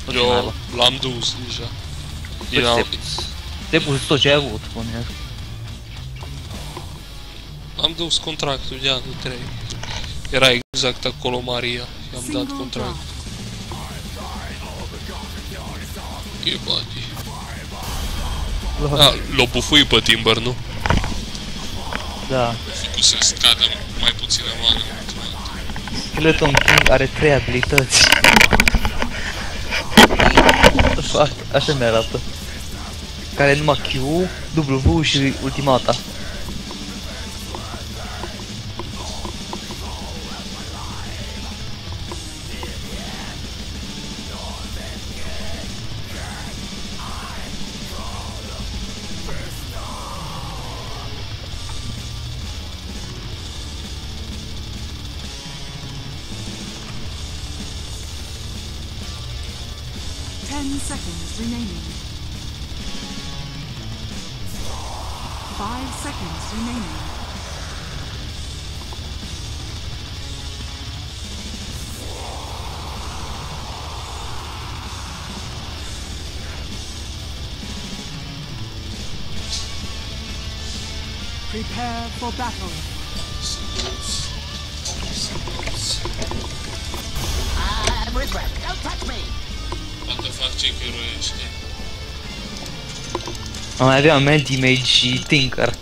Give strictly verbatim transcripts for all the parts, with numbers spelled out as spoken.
Eu l-am dus deja. Te-ai pus tot ce ai avut, spune. Am dus contractul de anul trei. Era exact acolo Maria. I-am dat contract. E bani. Ah, l-o bufui pe Timber, nu? Da. Făcut să scadă mai puțină mană. Skeleton King are trei abilități. Fac, așa mi arată. Care e numai Q, W și ultimata. Ten seconds remaining. Five seconds remaining. Prepare for battle. I'm regret. Don't touch me. Poate fac ce chiruiește. Mai aveam Anti-Mage și Tinker.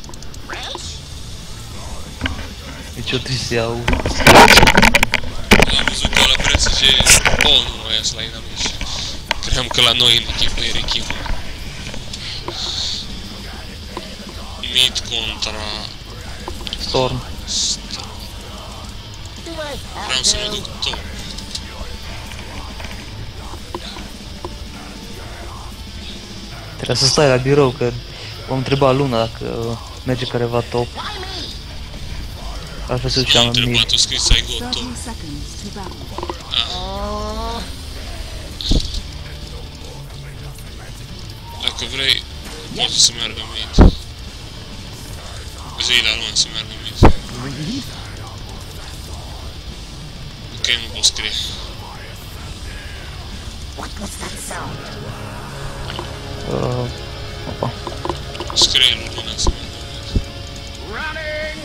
Deci o trebuie să iau. Am văzut că la P S G... Oh, nu mai ies la inamici. Cream că la noi în echipă era echipă. Mid contra... Storm. Vreau să mă duc top. Trebuie să stai la birou, că vom întreba Luna dacă merge careva top. Altfel se duceam Am în mid. întrebat, tu scris să ai go top. thirty seconds to battle. Dacă vrei, poate să meargă mid. Zi la Luna să meargă mid. Ok, nu pot scrie. What was that sound? Uh, opa. Scrie lui Luna să meargă mid. Running!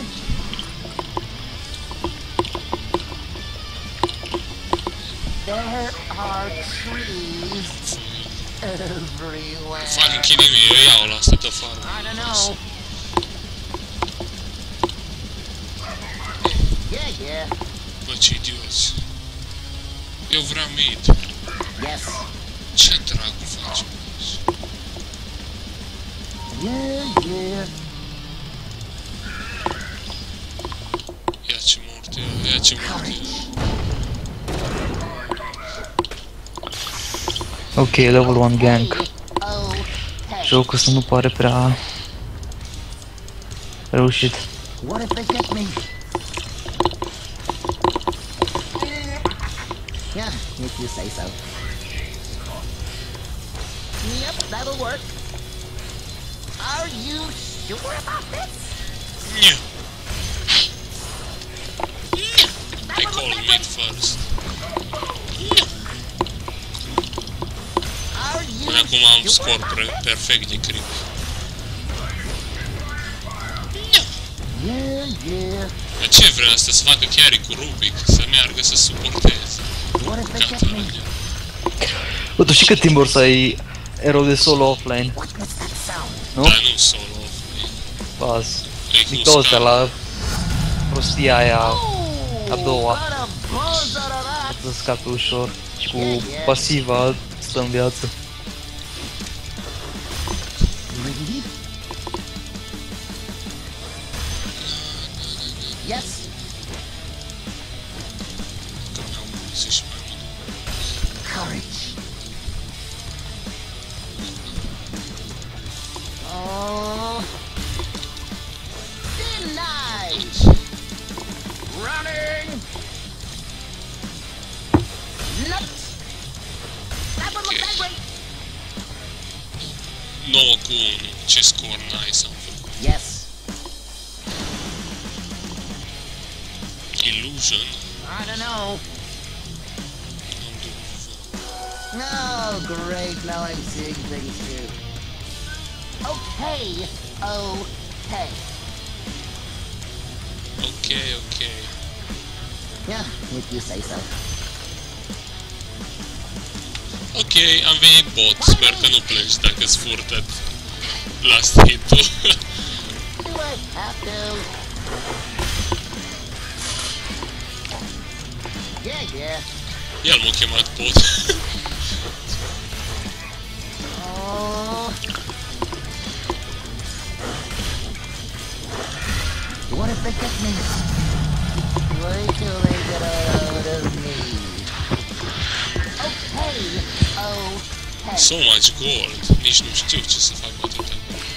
There are trees everywhere. Fucking kidding me, eu iau la asta de farm. I don't know. Yeah, yeah. Bă, ce idioți. Eu vreau mid. Yes. Ce dracu faci? Yeah, yeah. Ia ce morte, ia ce morte. Ok, level one gank. Oh, hey. Jocul ăsta nu pare prea reușit. What if they get me? Yeah, if you say so. Yep, that'll work. Are you sure about this? Yeah. I call mid first. Are you Până acum am scor perfect de creep. Yeah, yeah. Dar ce vrea asta să facă chiar cu Rubik? Să meargă să suporteze. What if they Gata, get me? merge. Bă, tu știi că Timber să ai erou de solo offline, What was that sound? nu? Dar nu solo. Baz. E cu Din tot astea scar. la prostia aia a doua. Got a buzz out of that. Să scape ușor. Și cu pasiva stă în viață. Ready? Yes. Că mi-au zis și mai mult. Courage. Oh. Denied. Running. Nuts. That one looks angry. nouă cu unu. Ce scor nice am făcut. Yes. Illusion. I don't know. Am Oh, great. Now I'm seeing things too. Okay. Okay. Ok, ok. Yeah, if you say so. Ok, am venit bot. Sper că nu plângi dacă-ți furtă last hit-ul. Do I have to? Yeah, yeah. El m-a chemat bot. Oh. What if they get me? Wait till they get a load of me. Okay, okay. So much gold. Nici nu știu ce să fac cu atâta.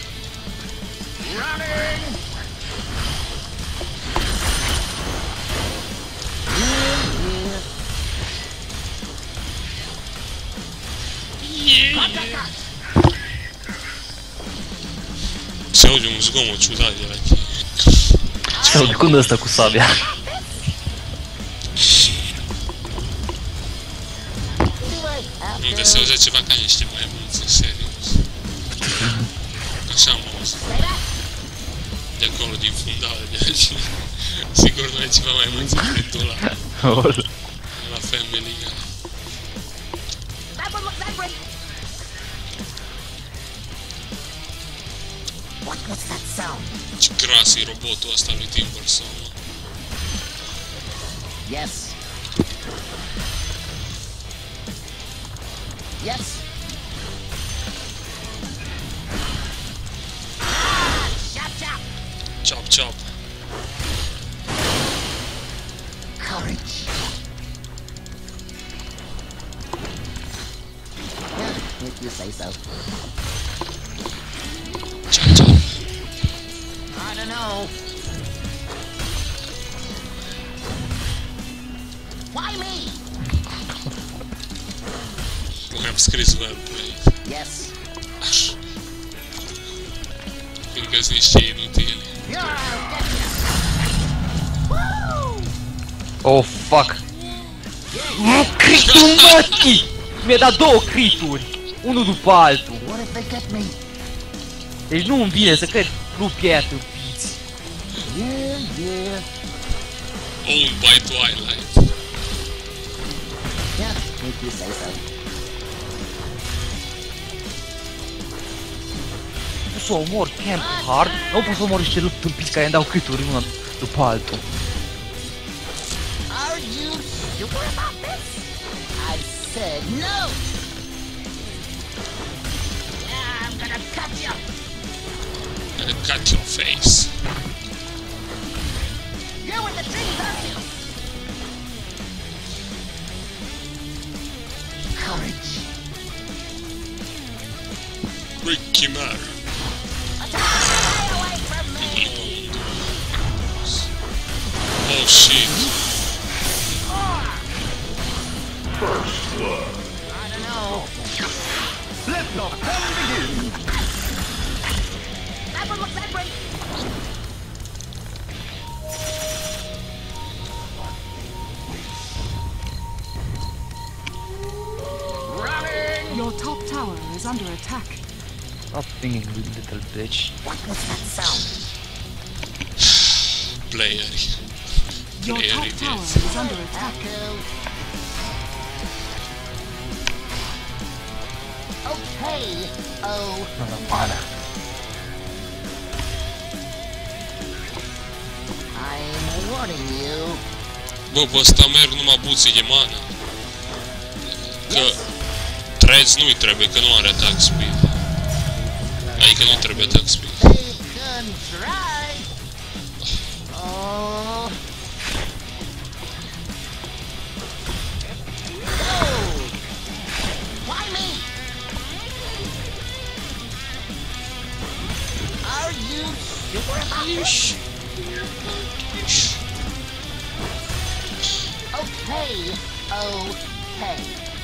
Running! Yeah, yeah. Cut, cut, cut. Se aude un zgomot ciudat de la tine. Ce aude când ăsta cu sabia? Unde se auzea ceva ca niște maimuțe, serios. Așa am auzit. De acolo, din fundală, de aici. Sigur nu e ceva maimuțe prin ăla. La Family Guy. That one looks angry. What was that sound? Ce gras e robotul ăsta lui Timberson, mă. Yes. Yes. Ah, chop chop. Chop, chop. Courage. Yeah, if you say so. Chop, chop. I don't know. Why me? Cum mi-am scris wordplay. Yes. Așa. Fiindcă sunt niște inutile. Here, I'll get you. Woo! Oh, fuck! Nu, critul mătii! Mi-a dat două crituri! Unul după altul! What if they get me? Deci nu îmi vine să cred lupii aia tâmpiți! Yeah, yeah. Owned by Twilight. Yeah, if you say so. Nu să omor Camp Hard, nu pot să omor niște lupi tâmpiți care îmi dau crituri una după altul. Are you sure about this? I said no. Yeah, I'm gonna cut you. And cut your face. You're with the trees, aren't you? Courage. Ricky Mary. Stay away from me. Oh shit. I don't know. Let the fun begin! That one looks angry. Running. Your top tower is under attack. Stop thinking, you little bitch. What was that sound? Playeri. Your top Playeri tower vieți. is under attack. Okay. Oh. Normală. I'm warning you. Bă, pe ăsta merg numai buții de mana. Că Threads nu-i trebuie, că nu are attack speed. Adică nu trebuie attack speed. They can try. Oh. Oh. Why me? Are you sure about this? Okay. Okay.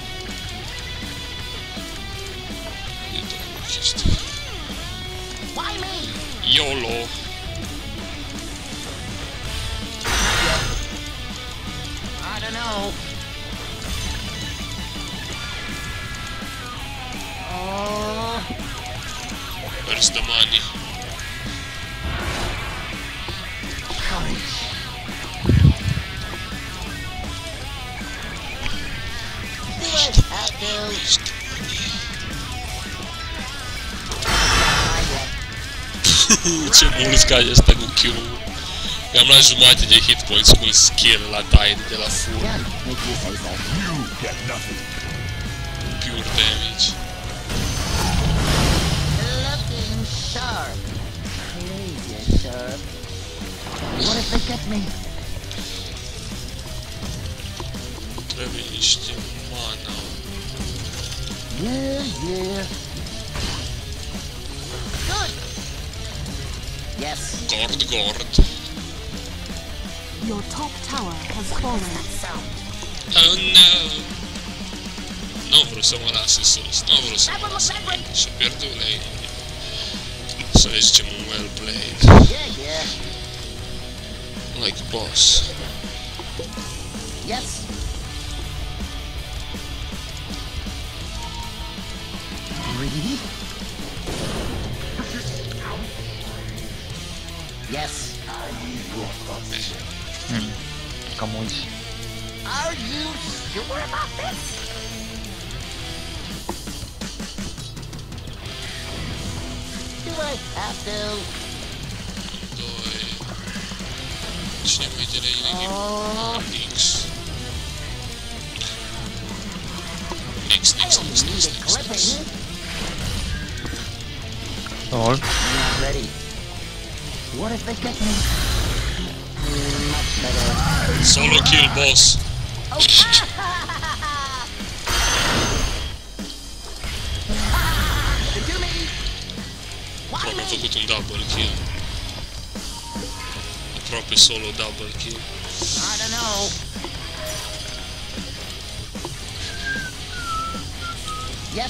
E doar o chestie. Why me? YOLO. I don't know. Where's the money? Ce mult scade asta cu kill-ul. I-am luat jumate de hit points cu un skill la Tide de la full. Pure damage. Looking sharp. Crazy sharp. What if they get me? Trebuie niște mana. Yeah, yeah. Good. Yes. Gord, gord. Your top tower has fallen. Oh no! Nu vreau să mă lase sus, nu vreau să mă lase aici. Și-a pierdut lei. Să le zicem un well played. Yeah, yeah. Like a boss. Yes. Breathe. Yes. Hmm. Cam mulți. Are you sure about this? Do I have to? Doi... Cine mai de la inimic? Oh. Nix. Nix, Nix, Nix, Nix, Nix, Nix. Lol. I'm not ready. What if they get me? Mm, much better. Solo kill, boss. Oh. Do me. Why Aproape am me? făcut un double kill. Aproape solo double kill. I don't know. Yes.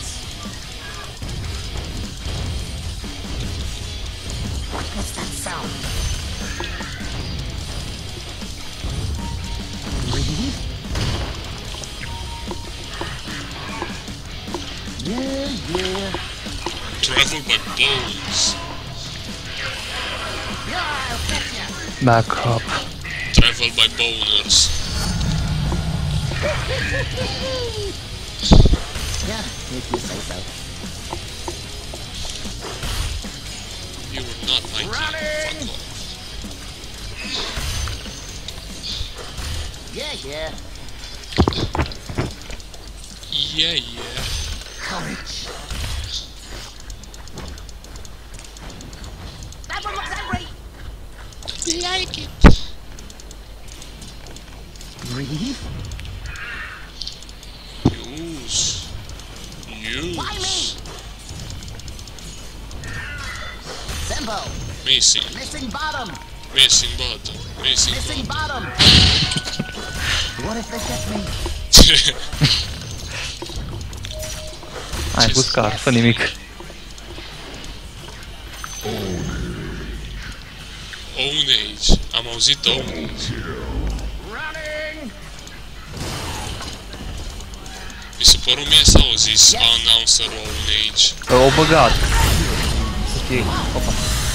What was that sound? Breathe. Yeah, yeah. Travel by bones. Yeah, I'll get ya. Back up. Travel by boners. Yeah, if you say so. You were not my king. Fuck off. Yeah, yeah. Yeah, yeah. Courage. That one looks angry. Like it. Breathe. Use. Why me? Use. Zembo. Missing. Missing bottom. Missing bottom. Missing Missing bottom. bottom. What if they get me? Ai pus car, fă nimic. Ownage. Am auzit Ownage. Running. Mi se păru mie s-a auzit announcer Ownage. O băgat. Să fie. Opa.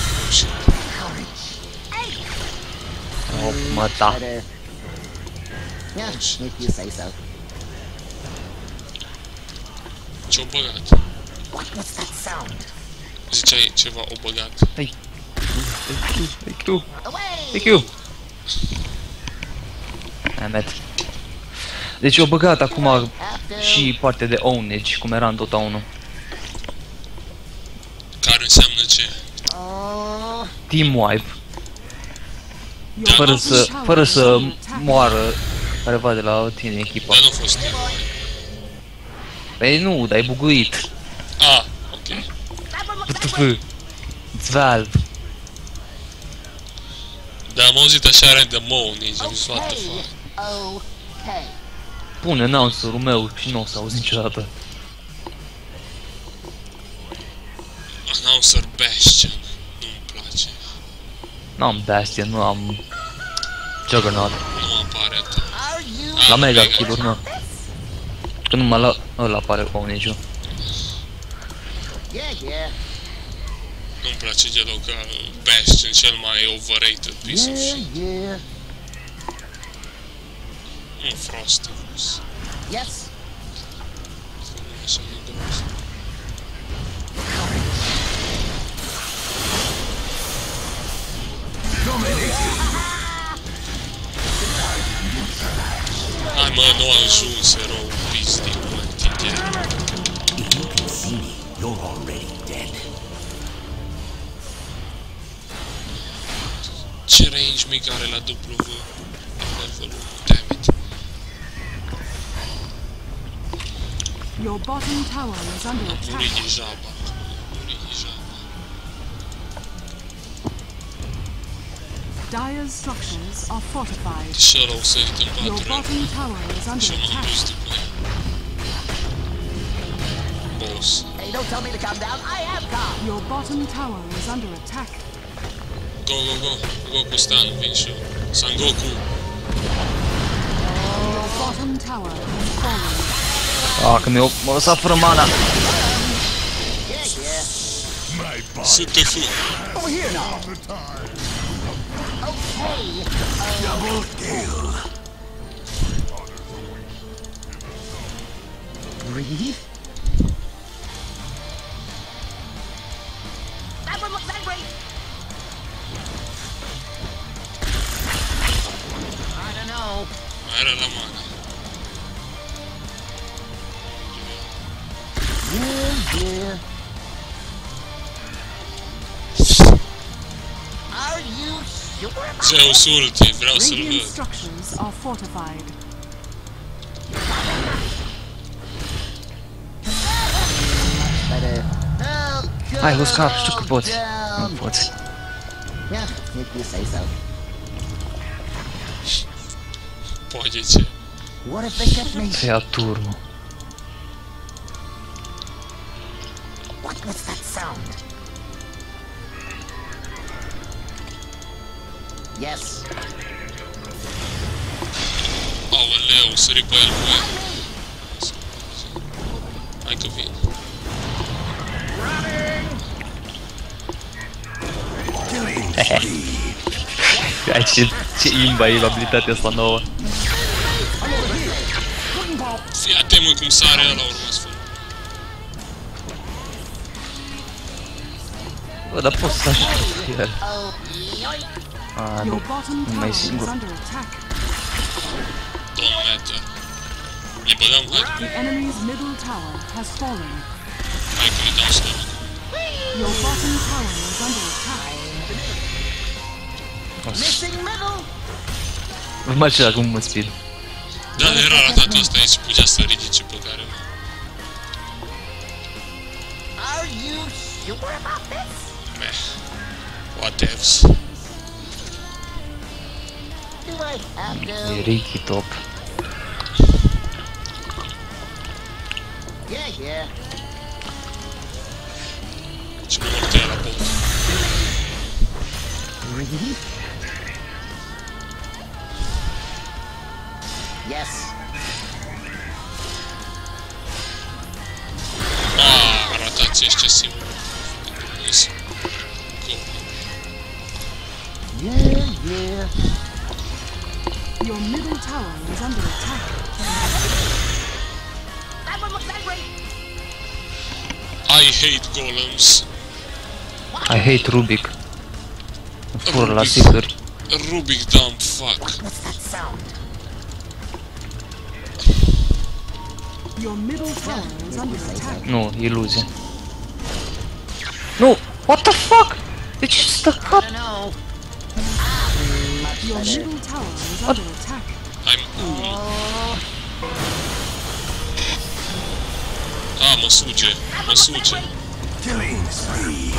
Oh, mă, da. Better. Yeah, if you say so. Ce-o băgat? What was that sound? Ziceai ceva, o băgat. Hai. Hai Q. Away. Hai Q. Hai, met. Deci o băgat acum și partea de ownage, cum era în Dota unu. Care înseamnă ce? Oh. Team wipe. Da, Fără nu, să, fără să moară careva de la tine echipa. dar nu a fost timp. Păi nu, dar e buguit. Ah, ok. P T F. Valve. Dar am auzit așa random Ownage, am zis what the Okay. fuck. Okay. Pune announcerul meu și nu o să auzi niciodată. Announcer Bastion. Nu-mi place. N-am Bastion, nu am Juggernaut. Nu apare atât. Are you? Ah, La mega mega. kill-uri, nu. Că numai la ăla apare ownage-ul. Yeah, yeah. Nu-mi place deloc ca Bastion, cel mai overrated piece of Yeah, shit. yeah. Nu Frosty. Yes. Așa e gros. Hai mă, nu a ajuns erou pistii, mă, tine. If you can see me, you're already dead. Ce range mic are la W levelul? Damn it. Your bottom tower is under Am attack. murit degeaba. Am murit degeaba. Dire's structures are fortified. Și ăla o sărit în Your patru bottom tower is under și m-am attack. dus după el. Boss. Hey, don't tell me to calm down. I am calm. Your bottom tower is under attack. Go, go, go. Goku stan, vin și eu. San Goku. Your bottom tower has fallen. Ah, că mi-o m-a lăsat fără mana. Yeah, yeah. S T F. Over here now. Okay. Double kill. Breathe. That one looks angry. I don't know. Mai era la mana. Yeah, yeah. Are you sure about Zeus ulti, vreau să-l Radiant văd. structures are fortified. better? Oh, Hai, Oscar, știu că poți. down. Nu poți. Yeah, if you say so. Poate ce. What if they kept me? Să ia turmă. What was that sound? Yes. Aoleu, sări pe el cu el. Hai că vin. Ai ce, ce imba e abilitatea asta nouă. Fii atent mă cum sare ăla urmă să fac. Bă, dar poți să ajut el. Oh, yoink. A, nu. Your bottom Nu tower mai e is singur. under attack. Don't matter. Le băgăm, hai. The enemy's middle tower has fallen. Hai că le dau stop. Your bottom tower is under attack. Missing middle. Nu mai știu acum mă speed. Da, era ratatul ăsta aici, putea să ridice pe care. Are you sure about this? Meh. Whatevs. Do I have to? E Ricky top. Yeah, yeah. Ce mă mult e la bot. Breathe. Yes. Ah, ratați excesiv. Nice. Go. Yeah, yeah. Your middle tower is under attack. That one looks angry. I hate golems. I hate Rubik. Fur la siduri. Rubik dump, fuck. What's that sound? Your middle tower is under attack. Nu, iluzie. Nu! What the fuck? De ce stă I cap? don't know. Your middle tower is under attack. I'm ul. Ah, mă suge. Mă suge. Killing spree.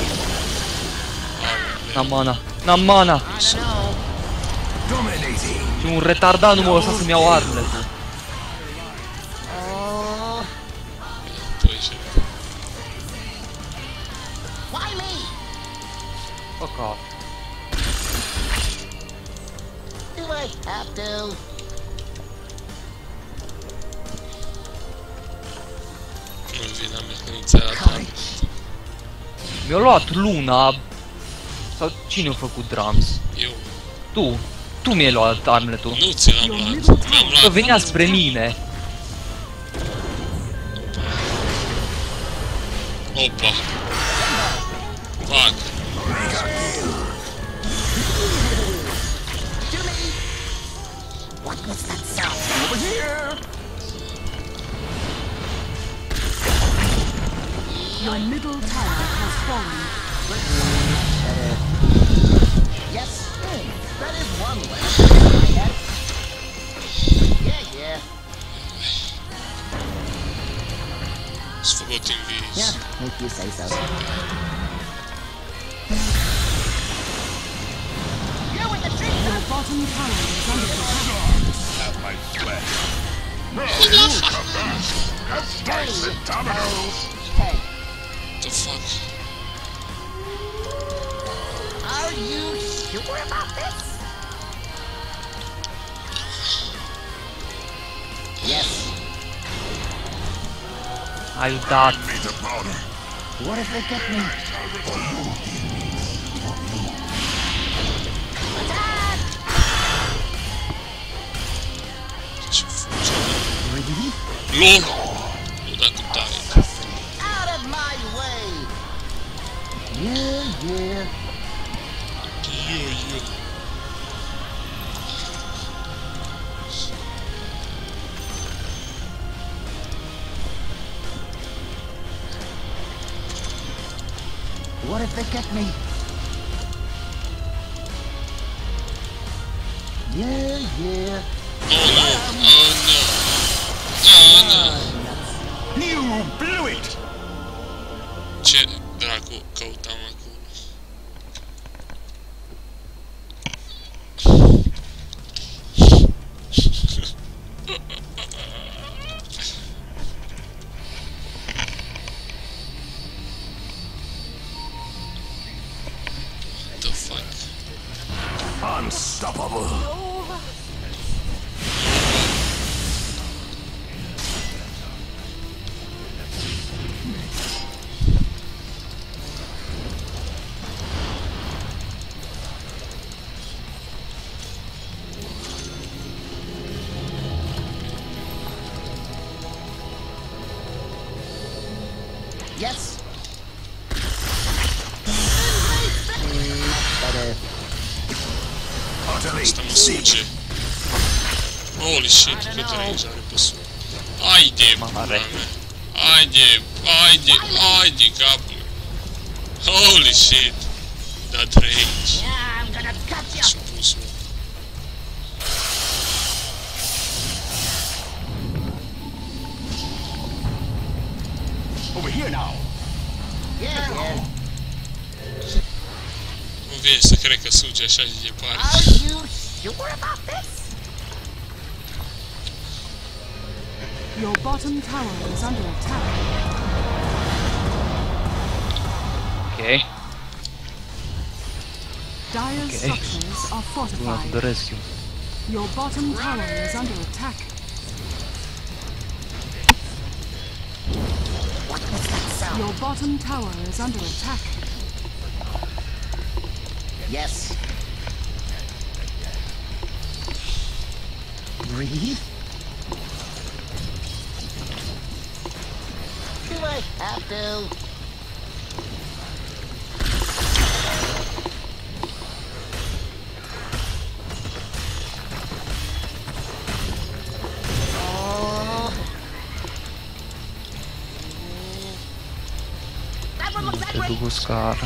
N-am mana. N-am mana. I don't know. Dominating. Și un retardat nu mă lăsa să-mi iau armele. Oh, Păi ce. why me? Fuck off. Do I have to? Nu-mi vine mea că nu ți-a dat. Mi-a luat Luna. Sau cine a făcut drums? Eu. Tu. Tu mi-ai luat armele tu. Nu ți l-am luat. Mi-am Că luat. venea spre mine. Opa. Fac. What was that sound? Over here! Your middle tower has fallen. Yes, that is one way to get my head. Yeah, yeah. S-a făcut invis. Yeah, if you say so. You with the tree! Your bottom tower is under attack. Have my flesh. Dirty toes. Hey, The fuck? are you sure about this? Yes. Ai dat. What if they get me? Ce fuge? Ready? LOL! Nu da cu tare. Out of my way! Yeah, yeah. Eu, eu. What if they get me? Yeah, yeah. Oh no! Oh no! Oh no! You blew it! Ce dracu căutam acolo? The fuck? Unstoppable. Yes. Better. Utterly Asta mă suge. Holy shit, cât range are pe sus. Haide, pula mea. Haide, haide, haide, capul meu. Holy shit. Dat range. Yeah, I'm gonna cut you. S-a pus, mă. over here now. Yeah, yeah. Nu vei să cred că suge așa de departe. Are you sure about this? Your bottom tower is under attack. Ok. Dire's Okay. structures are Bună, te fortified. doresc eu. Your bottom tower is under attack. What was that sound? Your bottom tower is under attack. Yes. Breathe. Do I have to? Oh. That one looks that Te way. duc cu scară.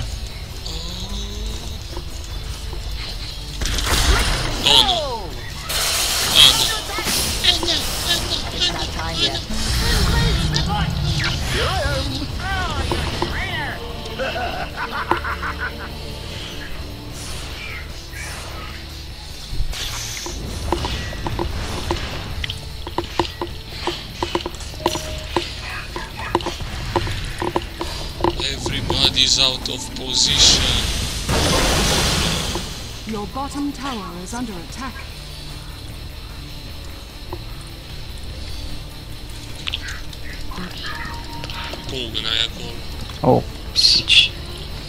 Oh, nu. Oh. Ah, nu. It's not time yet. Everybody's out of position. Your bottom tower is under attack. Pugna e acolo. Oh, pisici.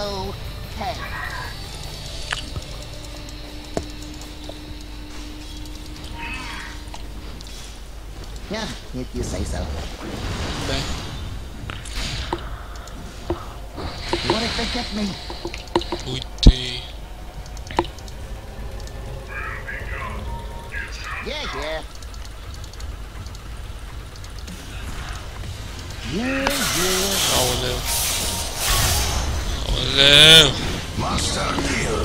okay. Yeah, if you say so. Beh, What if they get me? uite. Yeah, yeah. Yeah, yeah. Aoleu. Aoleu. Master kill.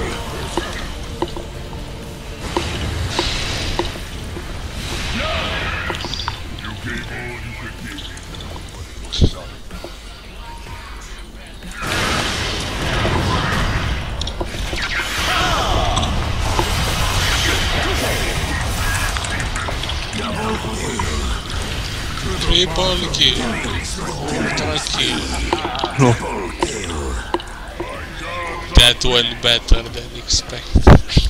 Triple kill. Ultra kill. Nu. That went better than expected.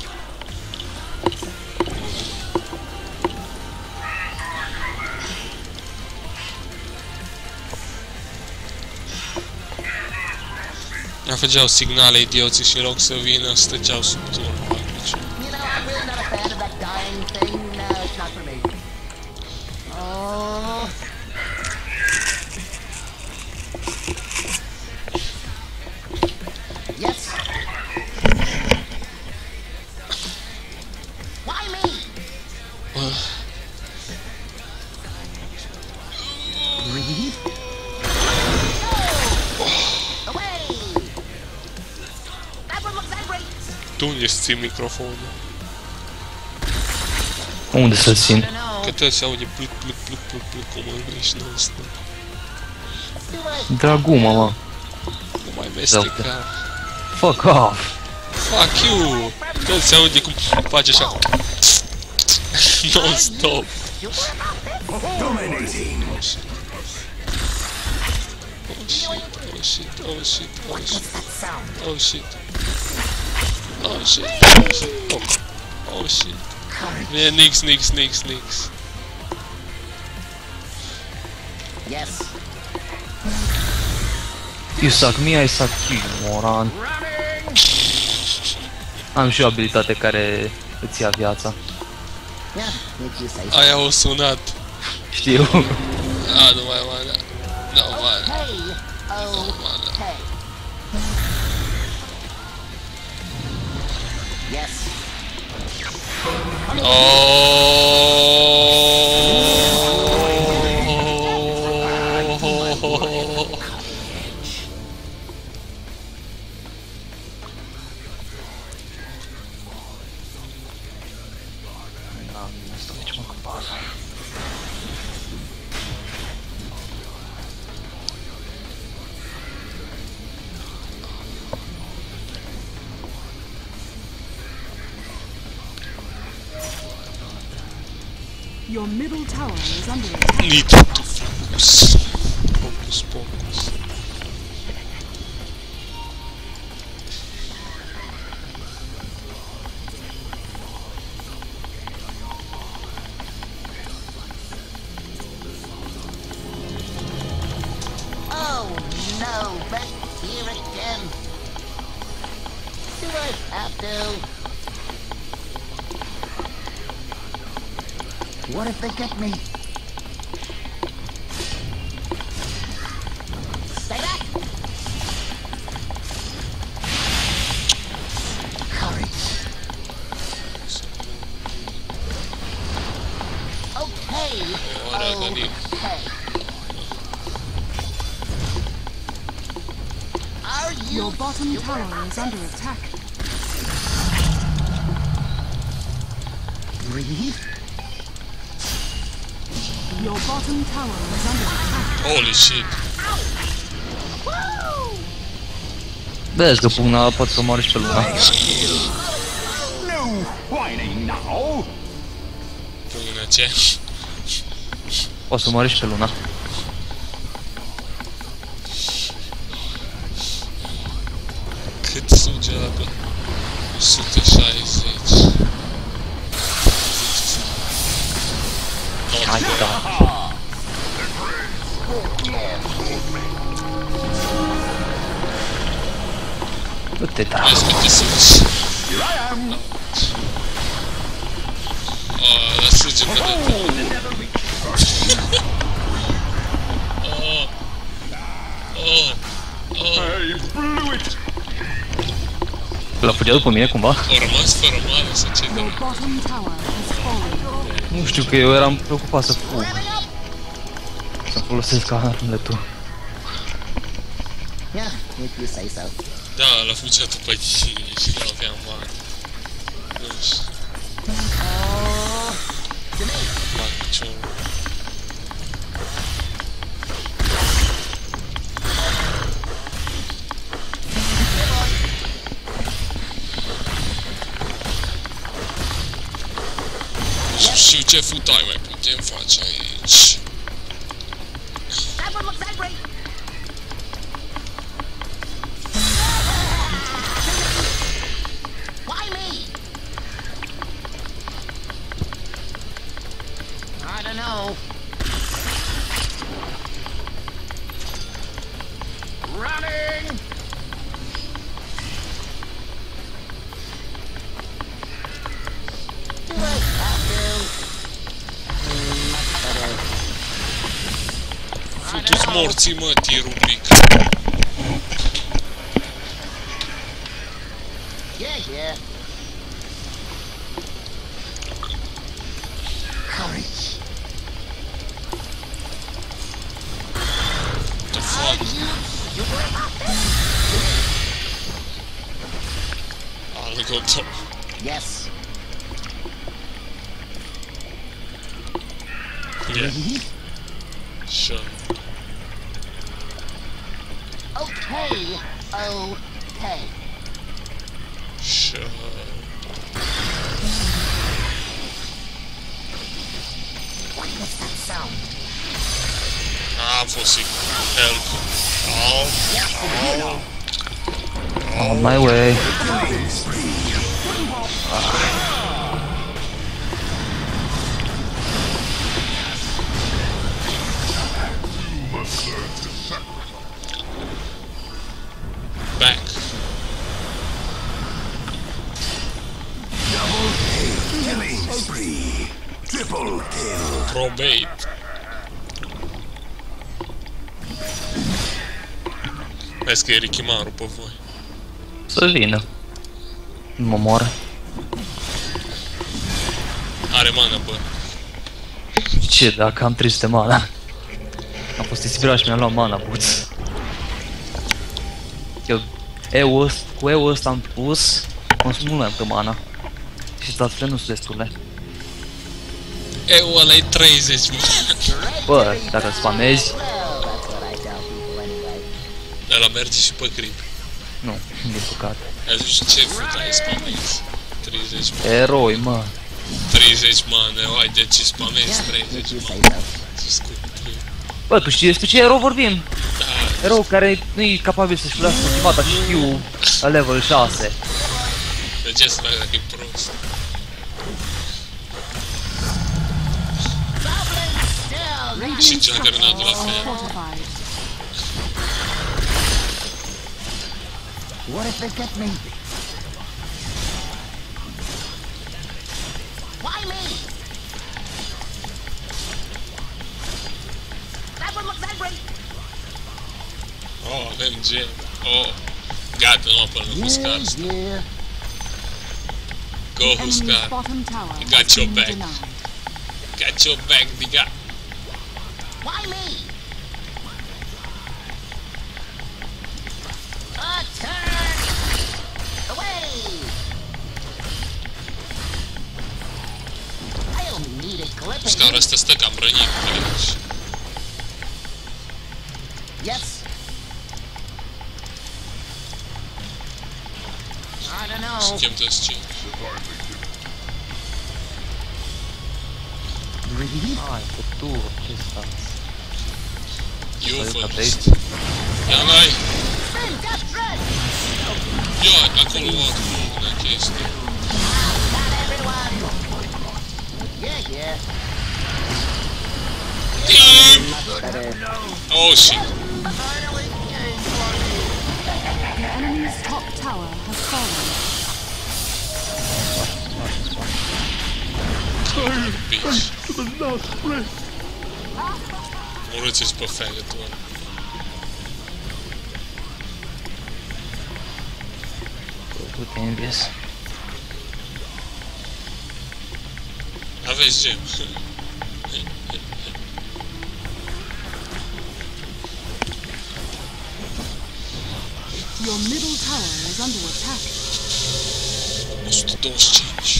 Ne făceau signale idioții și în loc să vină, stăceau sub turn. You know, I'm really not a fan of that dying thing. No, it's not for me. Oh. Yes. Why me? Breathe. Oh. Away. That one looks angry. Tu unde ții microfonul? Unde să-l țin? I don't know. Că tot se aude pluc, pluc, pluc, pluc, pluc, cum îngriși non-stop. Do I? Draguma, mă. Nu mai mesteca. Fuck off. Fuck you! Tot se aude cum face așa. Non-stop. Dominating. Oh shit. Oh shit, oh shit, oh shit, oh shit. Oh shit. Oh shit, oh shit. Oh, oh shit. Vine Nix, Nix, Nix, Nix. Yes. You suck me, I suck you, moran. Am și o abilitate care îți ia viața. Yeah, if you say so. Aia o sunat. Știu. A, nu mai mana. Nu mana. Hey. Nu mana. Okay. Yes. Oh. Your middle tower is under attack. Need to focus. Focus, focus. Oh no, back here again. Do I have to? What if they get me? Stay back! Courage. Okay. Ora gădim. Okay. Are you Your bottom sure tower about is under attack. Breathe. Your bottom tower is under attack. Holy shit. Woo! Vezi că pugna poate să omoare și pe lumea. No whining now. Până ce? Poate să omoare și pe luna. Cât suge ăla pe o sută șaizeci? Hai da. Du-te, da. Vezi că te simți. Here I am. Aaa, la sânge pe de Oh. Oh. Oh. I blew it. L-a fugit după mine cumva? Au rămas fără mare sau ce de Your bottom tower has fallen. Nu știu că eu eram preocupat să fug. Să folosesc armele tu. Yeah, if you say so. Da, l-a fugit după tine și nu aveam bani. Nu știu. Fac ce-o... Nu știu ce futai mai putem face aici. That one looks angry. Why me? I don't know. Running. Do I have to? Mm, much better. I don't Futu-ți know. morții, mă, tirublic. Yeah, yeah. Courage. What the fuck? You were up there? A, lângă tot. Yes. Yeah. Sure. Okay. Okay. Sure. What is that sound? Ah, am fost sigur. Help. Help. Help. On my way. Back. Killing spree. Triple kill. Probate. Vezi că e Richimaru pe voi. Să vină. Nu mă moară. Are mana, bă. Ce, dacă am trei sute mana? Am fost inspirat și mi-am luat mana puț. Eu E-ul ăsta, cu E-ul ăsta am pus, consum mult mai multă mana. Și statele nu sunt destule. Eu, ăla e treizeci, mă. Bă, dacă spamezi, Well, that's what I tell people anyway. Ăla merge și pe creep. nu, din păcate. Ai zis ce futai spamezi? treizeci, mă. Eroi, mă. treizeci, mă, hai de ce spamezi Yeah, if treizeci, you mă. say so. Ce scurt. Bă, tu știi despre ce erou vorbim? Da, Erou care nu e capabil să-și folosească ultimata știu la level șase. de ce să fac dacă e prost? Still, Și Juggernaut la fel. Fortified. what if they get me? Why me? That one looks angry. Oh, avem gen. Oh, gata, nu apăr în Huskar. yeah. Go Enemy's Huskar. bottom tower You has got your been back. denied. Got your back, diga. Why me? Attack! Away! I don't need it clipping. Huskar ăsta stă cam rănit pe aici. Yes. I don't know. Suntem toți cinci. Hai, că tu, ce stați? Eu Să first. aici. Ia mai! Spin death threat! Ia, acolo o altă chestie. Not everyone! Yeah, yeah. Team! Much better. Oh shit. The enemy's top top tower has fallen. Bitch. To the last breath. Urâți-ți pe faggot-ul ăla. Du-te invis. Aveți gem. Your middle tower is under attack. o sută douăzeci și cinci.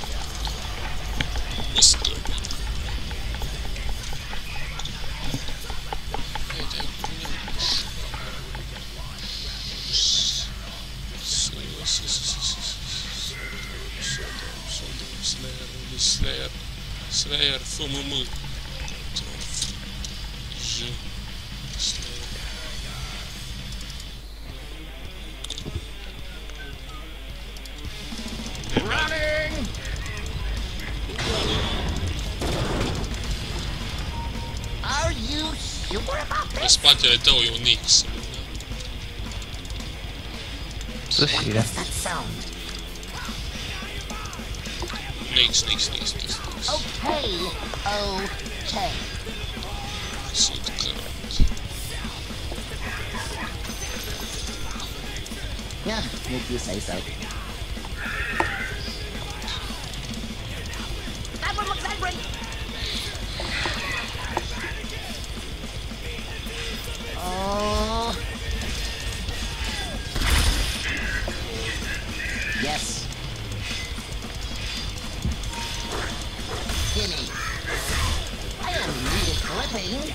Let's go. Slayer, Slayer, fă-mă mă. J. Slayer. Running! Are you sure about Pe this? spatele tău e un X. Să fie. What's that sound? Nix, nix, nix, nix, nix. Okay, okay. Sunt cărat. Yeah, if you say so. That one looks angry! Oh. Yes. Gimme. I don't need it clipping.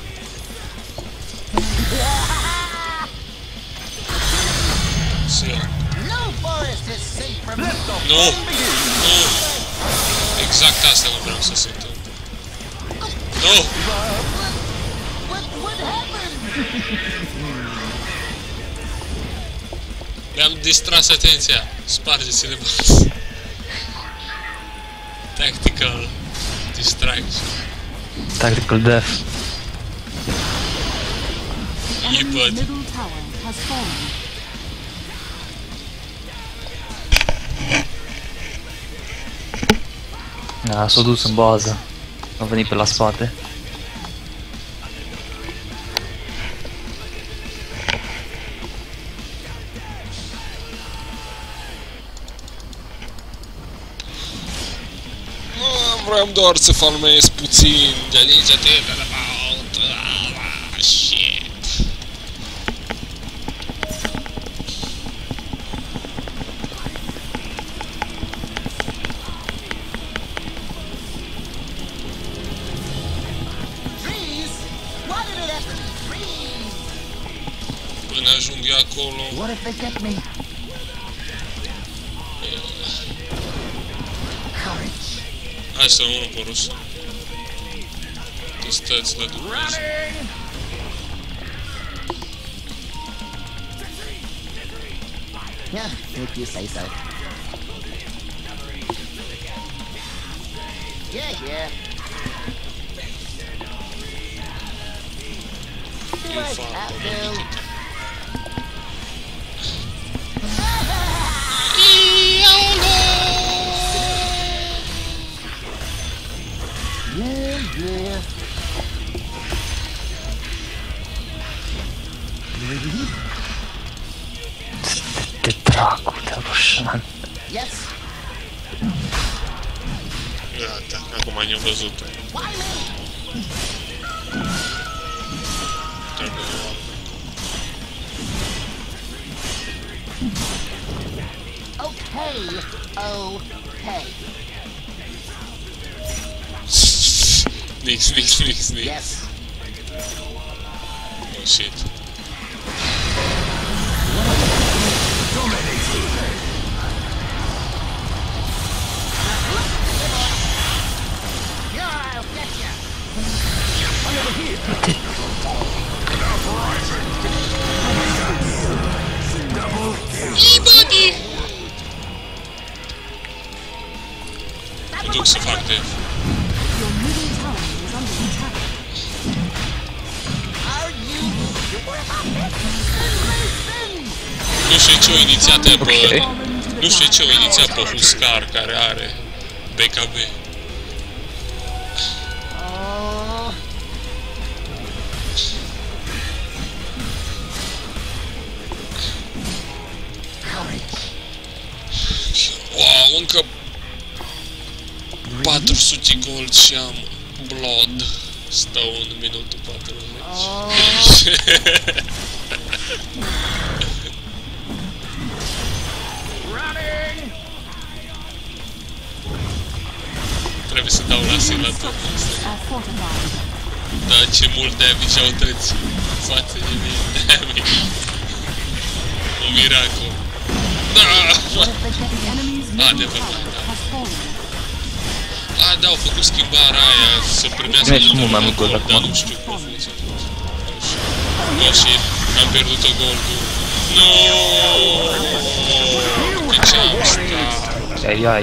Să ia. No forest is safe from Let the Nu! fun begin. Nu! Exact asta nu vreau să se întâmple. Nu! What what happened? Mi-am distras atenția. Spargeți-le băți. Tactical distraction. Tactical death. E Enemy's bud. middle tower has fallen. Da, s-a dus în bază. A venit pe la spate. Vreau doar să farmez puțin. De aici te de la altă. Ah, shit. Trees? Why did it have to be trees? Până ajung eu acolo. What if they get me? Courage. Hai să rămân pe rusă. Tu stați la Dumnezeu. Yeah, if you say so. Yeah, yeah. Do I fuck, have man. to? Yeah, yeah. De dracu, de rușan. Yes. Gata, acum ne-am văzut. Why me? Trebuie luat. Okay, okay. Nix, nix, nix, nix. Yes. Oh shit. Yeah, I'll get ya. E-buddy! Mă duc să fac de... Your middle tower is under attack. Are you sure about this? Nu știu ce ce o inițiat pe... Ok. Nu știu ce o inițiat pe Huskar care are B K B. Oh, Wow, încă patru sute gold și am blood. Stau în minutul patruzeci. running! Trebuie să dau la silatul. Are fortified. Da, ce mult damage au tăți față de mine. Damage. Un miracol. Da! The enemy's middle Adevărat, tower da. has fallen. A, da, au făcut schimbarea aia să primească Primești mult mai mult gold gold, acum. dar nu știu cum funcționează. Nu știu. Și am pierdut o goldul. Noooo! De ce am stat? Ai, ai.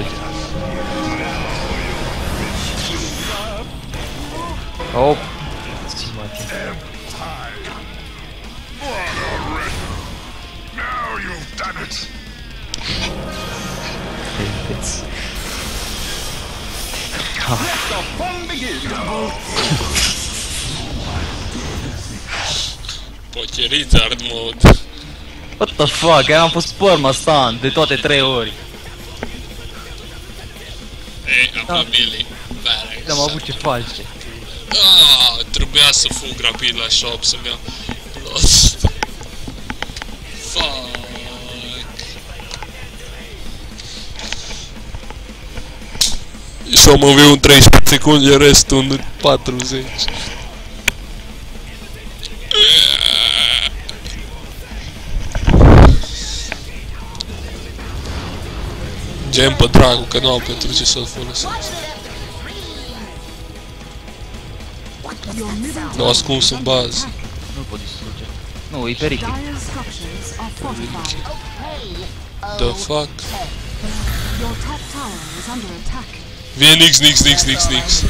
Hop. Zi-mă-te. Now you've done it. Vedeți. The fun begins. Pocherizard mode. What the fuck? Am fost perma-stun de toate trei ori. Ei, amabilii. Am avut ce face. Ah, trebuia să fug rapid la shop să-mi iau Lost. Fuck. Și am avut un treisprezece secunde, restul în patruzeci. Gem pe dracu, că nu am pentru ce să-l folosesc. Your middle L-au ascuns în bază. Nu pot distruge. Nu, e pericol. Dire's structures are fortified. The fuck? Your top tower is under attack. Vine Nix, Nix, Nix, Nix, Nix.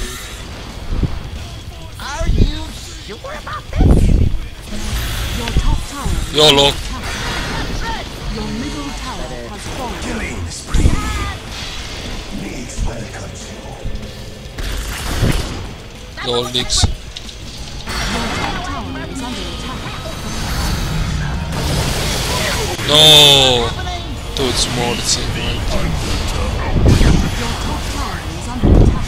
Are you sure about this? Your top tower is YOLO. under attack. Your middle tower has fallen. LOL Nix. Your top tower is under attack. No! Toți morți. Your top tower is under attack.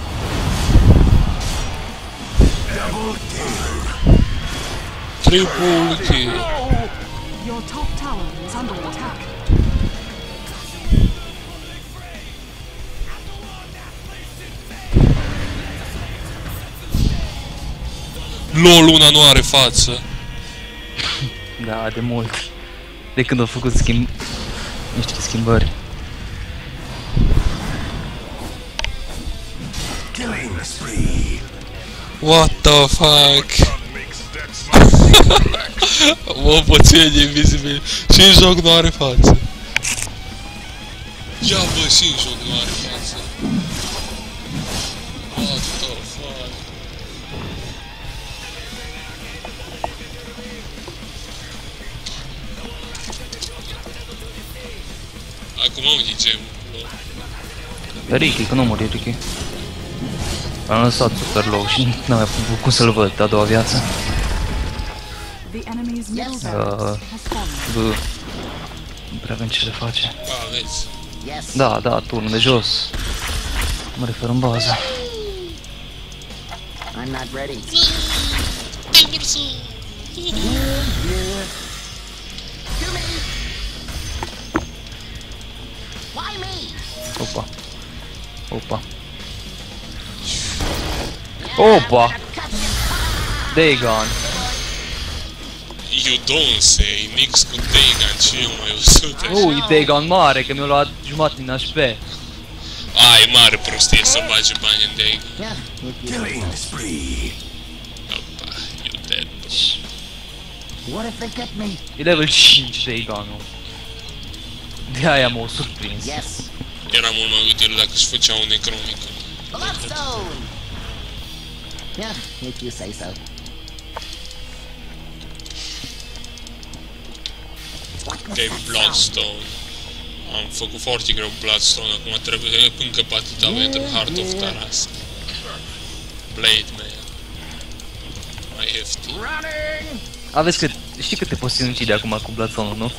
Triple kill. Your top tower is under attack. LOL, una nu are față. Da, de mult. De când au făcut schimb... niște schimbări. Killing spree. What the fuck? Makes that smile. Mă, pățeni invizibil. Și în joc nu are față. Ia bă, și în joc nu are față. What the fuck? Acum unde gem? Ricky, că nu mori Ricky. Am lăsat super low și n-am mai putut cum să-l văd a doua viață. The enemy's middle Uh, tower has fallen. Bă, nu prea avem ce să face. Ba, vezi. Yes. Da, da, turnul de jos. Mă refer în bază. I'm not ready. Timberson! To me. Why me? Opa. Opa. Opa! Dagon. You don't say, Nix cu Dagon și eu mai o sută. Nu, e Dagon mare, că mi-a luat jumătate din H P. Ai, mare prostie să bagi bani în Dagon. Yeah. If you Killing spree. Opa, you dead. What if they get me? E level cinci Dagonul. De aia m-au surprins. Yes. Era mult mai util dacă își făcea un necromic. Bloodstone. Yeah, if you say so. de Bloodstone. Am făcut foarte greu Bloodstone, acum trebuie încă pe atâta pentru Heart of Tarrasque. Blade Man. Mai ieftin. Aveți cât, știi câte poți sinucide acum cu Bloodstone-ul, nu?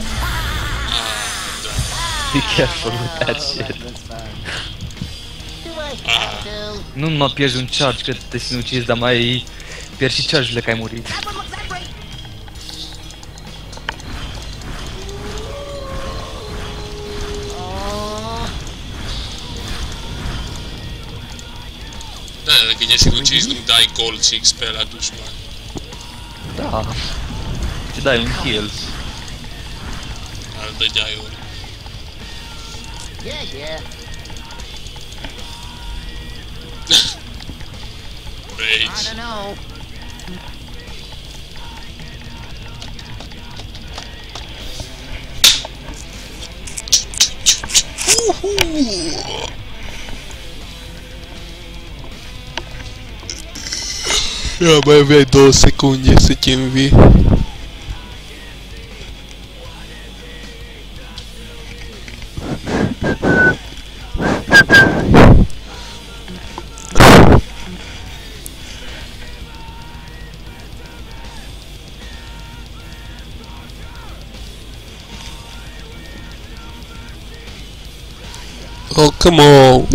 Be careful with that shit. Ah, Nu numai pierzi un charge că te sinucizi, dar mai pierzi și charge-urile că ai murit. da, dacă te sinucizi nu dai gold și X P la dușman. Da. Îți dai un heal. Al dădeai ori. Yeah, yeah. I Rage. don't know. Ia, mai aveai două secunde să te învii. Oh, come on!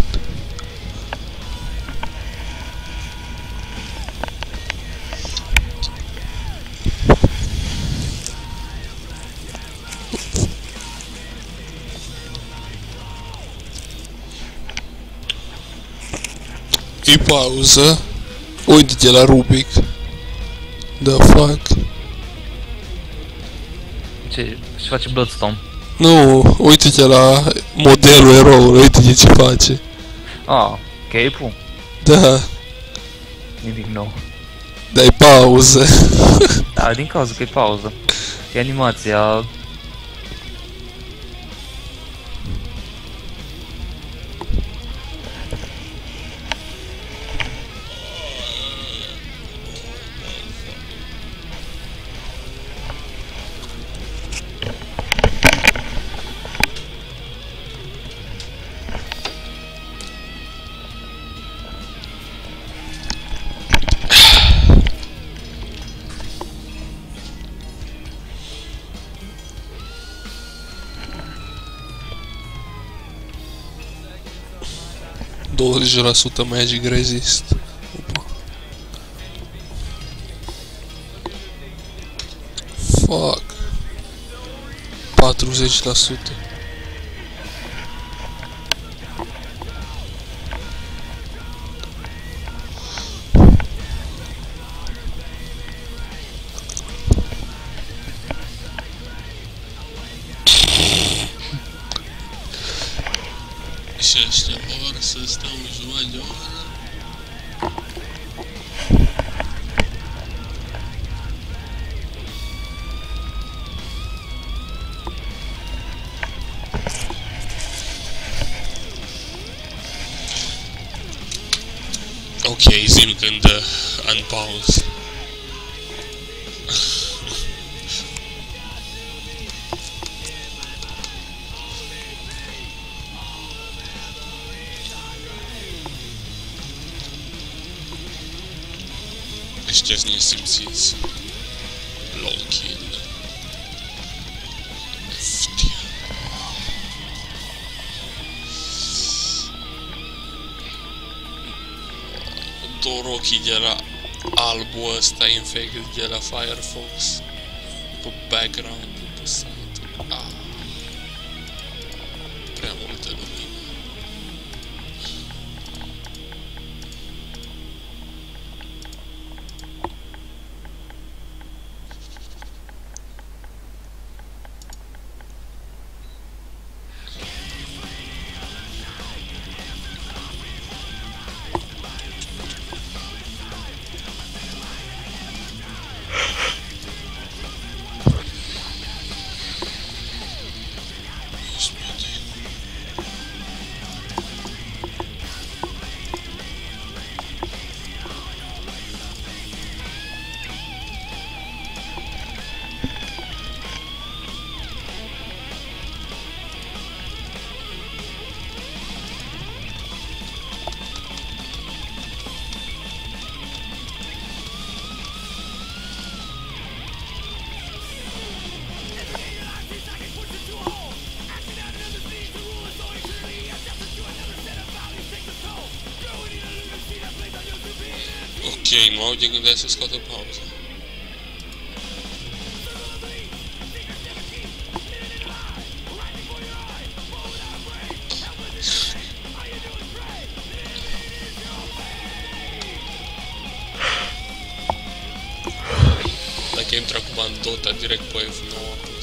E pauză. Uite-te la Rubik. The fuck? Ce? Și face Bloodstone. Nu, uite-te la modelul eroului, uite-te ce face. Ah, cape-ul? Da, Nimic nou. dai pauză. Da, din cauza că e pauză. E animația. douăzeci la sută Magic Resist. Opa. Fuck. patruzeci la sută. Și ăștia vor să stau jumătate de oră. Ok, zi-mi când uh, unpause. Ăștia-s nesimțiți. Long kill. Ftia. Dorochi de la albul ăsta infected de la Firefox. Pe background, pe site. Ah. Prea multă lumină. Ok, nu aude gândea să scoată pauza. Dacă intră acum în Dota direct pe F nouă plus.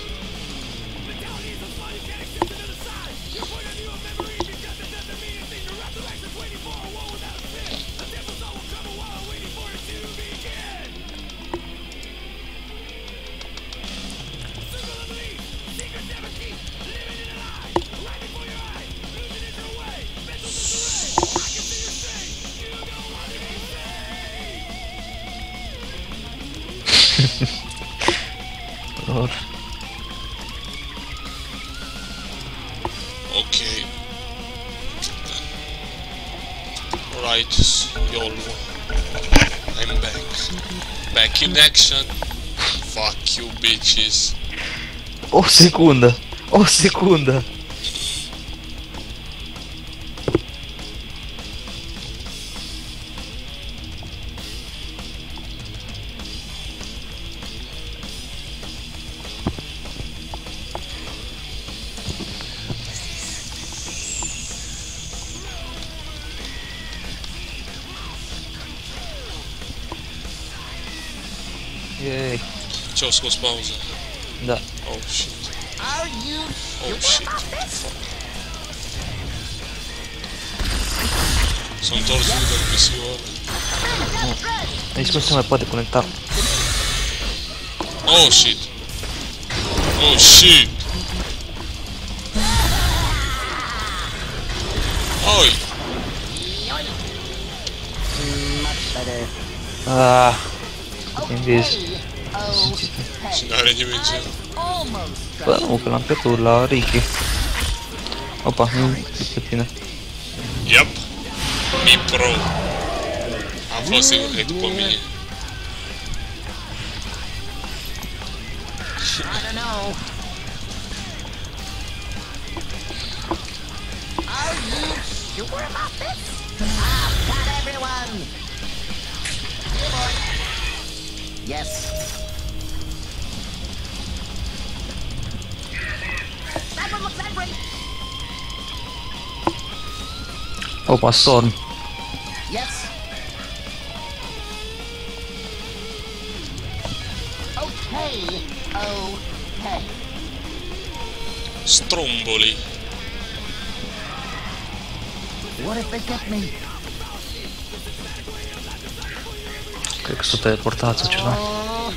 Okay. Right, YOLO. I'm back. Back in action. Fuck you, bitches. O secundă. O secundă. Yay. Ce-au scos pauza? Da. Oh shit. Are you Oh sure shit. about this? S-a întors de P C-ul ăla. Aici cum se mai poate conecta? Oh shit. Oh shit. Oi. Much better. Ah. Invis. Okay. Și n-are nimeni ce. Almost. Bă, nu, că l-am pierdut la Ricky. Opa, nu pe tine. Yep. Mi pro. Am fost sigur că e după mine. I don't know. Are you sure about this? I've got everyone. Hey, boy. Yes. That one looks angry. Opa, Storm. Yes. Okay. Okay. Stromboli. What if they get me? Cred că s-a teleportat sau ceva. Oh.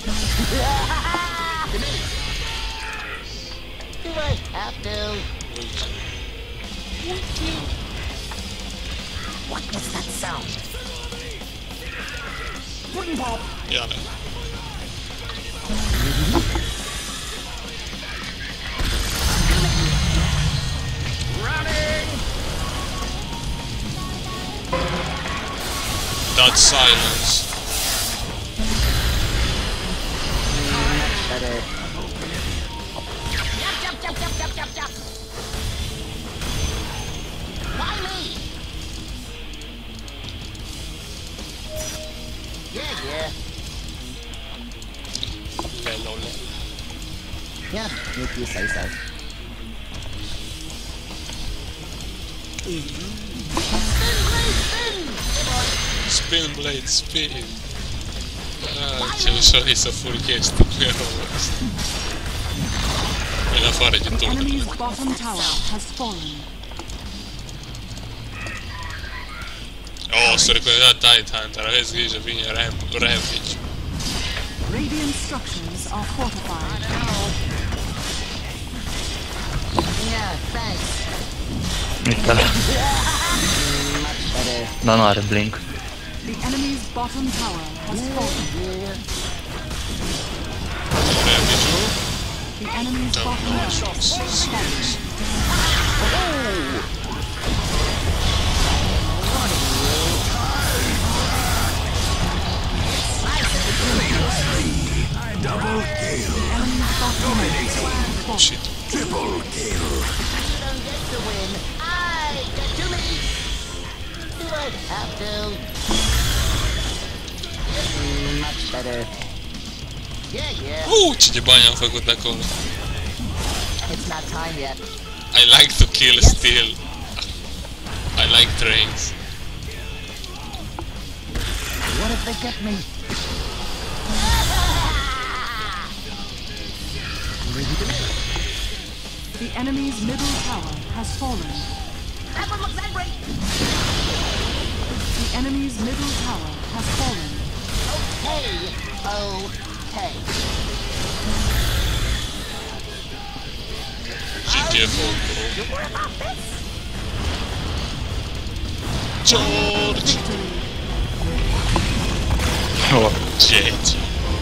Do I have to? What was that sound? Wooden pop. Ia le. Running. That silence. Better. Jump, jump, jump, jump, jump, jump, jump. Why me? Yeah, yeah. Lelo, lelo. Yeah, if you say so. Spin blade, spin. Ah, ce ușor e să furi chestii cu eroul ăsta. În afară de tot. Enemy's bottom tower has fallen. Oh, s-a recuperat Titan, dar aveți grijă, vine Ram Ravage. Radiant structures are fortified. Yeah, thanks. Uite-l. Much better. Dar nu are blink. The enemy's bottom tower has fallen. Yeah. Ravage-ul? The enemy's Da, bottom tower așa, has fallen. Double kill. The enemy's bottom tower has fallen. Shit. Triple kill. You don't get to win. I get to lead. Do I have to? fraiere. Yeah, yeah. Uh, ce de bani am făcut acolo. It's not time yet. I like to kill still. I like trains. What if they get me? The enemy's middle tower has fallen. That one looks angry. The enemy's middle tower has fallen. Okay. Okay. G T F opt Pro. George! Oh. Gege.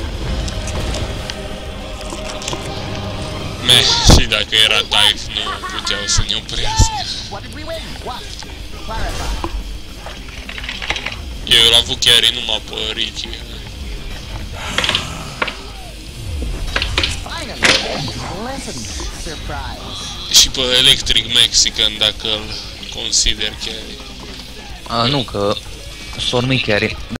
Meh, și dacă era dive, nu puteau să ne oprească. What did we win? What? Clarify. Eu l-am avut chiar numai pe Ricky. Finally. Pleasant surprise. Și pe Electric Mexican, dacă îl consider chiar. A, nu, că... Son nu-i chiar.